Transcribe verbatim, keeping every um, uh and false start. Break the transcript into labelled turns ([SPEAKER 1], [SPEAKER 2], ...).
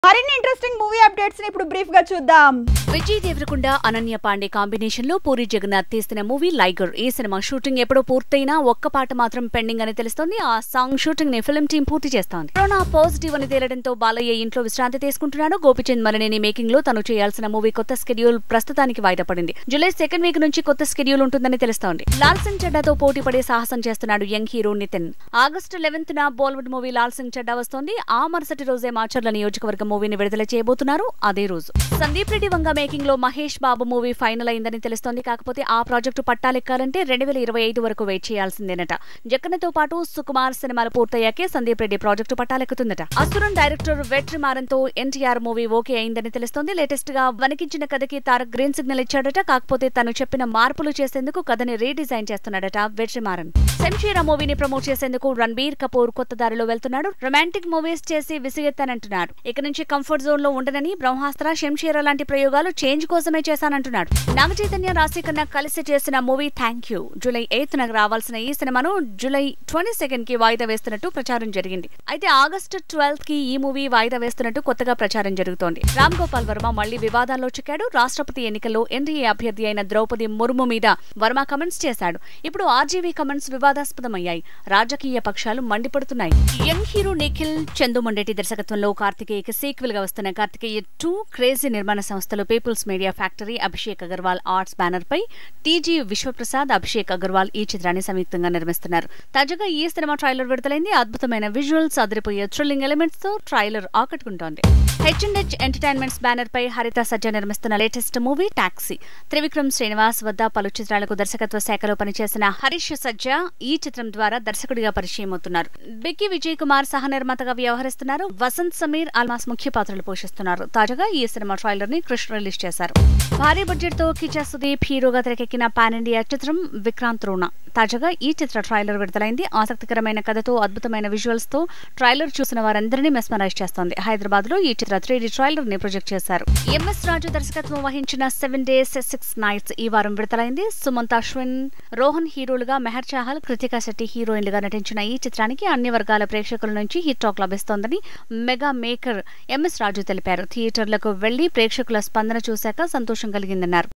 [SPEAKER 1] మరిన్ని interesting movie updates ని ఇప్పుడు బ్రీఫ్ గా చూద్దాం.
[SPEAKER 2] విజయ్ దేవరకొండ అనన్య పాండే కాంబినేషన్ లో పూరి జగన్నాథ్ తీసిన మూవీ లైగర్. ఈ సినిమా షూటింగ్ ఎప్పుడో పూర్తయినా ఒక్క పాట మాత్రం పెండింగ్ అని తెలుస్తోంది. ఆ సాంగ్ షూటింగ్ ని ఫిల్మ్ టీం పూర్తి చేస్తోంది. కరోనా పాజిటివ్ అని తేలడంతో బాలయ్య ఇంట్లో విశ్రాంతి తీసుకుంటున్నాడు. గోపిచంద్ మరణిని మేకింగ్ లో తను చేయాల్సిన మూవీ కొత్త స్కెడ్యూల్ ప్రస్తుతానికి వాయిదా పడింది. జూలై సెకండ్ వీక్ నుంచి కొత్త స్కెడ్యూల్ ఉంటుందని తెలుస్తోంది. లాల్ సింగ్ చెడ్డాతో పోటీ పడే సాహసం చేస్తున్నాడు young hero Nithiin. August eleventh న బాలీవుడ్ మూవీ లాల్ సింగ్ చెడ్డా వస్తోంది. ఆ మరుసటి రోజే మాచర్ల నియోజకవర్గం మూవీని విడుదల చేయబోతున్నారు. అదే రోజు సందీప్ రెడ్డి వంగ మేకింగ్ లో మహేష్ బాబు మూవీ ఫైనల్ అయిందని తెలుస్తోంది. కాకపోతే ఆ ప్రాజెక్టు పట్టాలెక్కాలంటే రెండు వేల ఇరవై ఐదు వరకు వెయిట్ చేయాల్సిందేనట. జక్కన్నతో పాటు సుకుమార్ సినిమాలు పూర్తయ్యాకే సందీప్ రెడ్డి ప్రాజెక్టు పట్టాలెక్కుతుందట. అసురన్ డైరెక్టర్ వెట్రిమారన్ తో ఎన్టీఆర్ మూవీ ఓకే అయిందని తెలుస్తోంది. లేటెస్ట్ గా వణికించిన కథకి తారక్ గ్రీన్ సిగ్నల్ ఇచ్చాడట. కాకపోతే తను చెప్పిన మార్పులు చేసేందుకు కథని రీడిజైన్ చేస్తున్నాడట వెట్రిమారన్. శంషీరా మూవీని ప్రమోట్ చేసేందుకు రణబీర్ కపూర్ కొత్త దారిలో వెళ్తున్నాడు. రొమాంటిక్ మూవీస్ చేసి విసిగెత్తానంటున్నాడు. ఇక నుంచి కంఫర్ట్ జోన్ లో ఉండనని, బ్రహ్మాస్త్ర, శంషీరా లాంటి ప్రయోగాలు చేంజ్ కోసమే చేశానంటున్నాడు. నాగ చైతన్య రాశి కన్నా కలిసి చేసిన movie thank you July eighth నాకు రావాల్సిన ఈ సినిమాను జూలై ట్వంటీ సెకండ్ కి వాయిదా వేస్తున్నట్టు ప్రచారం జరిగింది. అయితే ఆగస్టు ట్వెల్త్ కి ఈ మూవీ వాయిదా వేస్తున్నట్టు కొత్తగా ప్రచారం జరుగుతోంది. రామ్ గోపాల్ వర్మ మళ్లీ వివాదాల్లో చిక్కాడు. రాష్ట్రపతి ఎన్నికల్లో ఎన్డీఏ అభ్యర్థి అయిన ద్రౌపది ముర్ము మీద వర్మ కమెంట్స్ చేశాడు. ఇప్పుడు ఆర్జీవీ కమెంట్స్ వివాదాస్పదమయ్యాయి. రాజకీయ పక్షాలు మండిపడుతున్నాయి. యంగ్ హీరో నిఖిల్ చందుమండేటి దర్శకత్వంలో కార్తికేయకి సీక్వెల్ గా వస్తున్న కార్తికేయ టూ క్రేజీ నిర్మాణ సంస్థలు people's media factory, Abhishek Agarwal arts banner పై టీజీ విశ్వప్రసాద్, అభిషేక్ అగర్వాల్ ఈ చిత్రాన్ని సంయుక్తంగా నిర్మిస్తున్నారు. తాజాగా ఈ సినిమా ట్రైలర్ విడుదలైంది. అద్భుతమైన విజువల్స్, అదిరిపోయే థ్రిల్లింగ్ ఎలిమెంట్స్ తో ట్రైలర్ ఆకట్టుకుంటోంది. H and H entertainments banner పై హరిత సజ్జ నిర్మిస్తున్న latest movie taxi. Trivikram Srinivas వద్ద పలు చిత్రాలకు దర్శకత్వ శాఖలో పనిచేసిన హరీష్ సజ్జ ఈ చిత్రం ద్వారా దర్శకుడిగా పరిచయం అవుతున్నారు. బిక్కీ విజయ్ కుమార్ సహ నిర్మాతగా వ్యవహరిస్తున్నారు. వసంత్ సమీర్ అల్మాస్ ముఖ్య పాత్రలు పోషిస్తున్నారు. తాజాగా ఈ సినిమా ట్రైలర్ ని కృష్ణ రిలీజ్ చేశారు. భారీ బడ్జెట్ తో కిచా సుదీప్ హీరోగా తెరకెక్కిన పాన్ ఇండియా చిత్రం విక్రాంత్ రూణ. తాజాగా ఈ చిత్ర ట్రైలర్ విడుదలైంది. ఆసక్తికరమైన కథతో, అద్భుతమైన విజువల్స్ తో ట్రైలర్ చూసిన వారందరినీ మెస్మరైజ్ చేస్తోంది. హైదరాబాద్ లో ఈ చిత్ర త్రీ డి ట్రైలర్ ని ప్రొజెక్ట్ చేశారు. ఎంఎస్ రాజు దర్శకత్వం వహించిన సెవెన్ డేస్ సిక్స్ నైట్స్ ఈ వారం విడుదలైంది. సుమంత్ అశ్విన్, రోహన్ హీరోలుగా, మెహర్ చాహల్, కృతికా శెట్టి హీరోయిన్లుగా నటించిన ఈ చిత్రానికి అన్ని వర్గాల ప్రేక్షకుల నుంచి హిట్ టాక్ లభిస్తోందని మెగా మేకర్ ఎంఎస్ రాజు తెలిపారు. థియేటర్లకు వెళ్లి ప్రేక్షకుల స్పందన చూశాక సంతోషం కలిగిందన్నారు.